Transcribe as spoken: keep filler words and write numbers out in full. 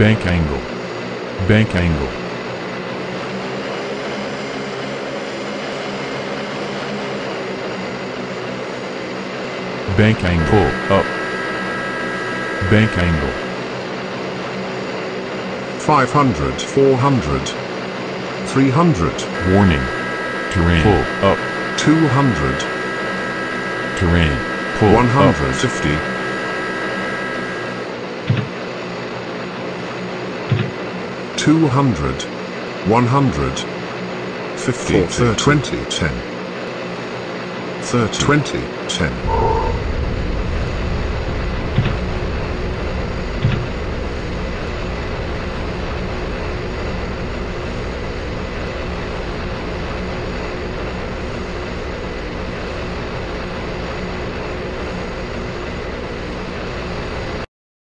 Bank angle. Bank angle. Bank angle. Pull up. Bank angle. five hundred, four hundred, three hundred. Warning. Terrain. Pull up. two hundred. Terrain. Pull one hundred up. fifty. two hundred. one hundred fifty. thirty. twenty. ten. thirty. twenty. ten.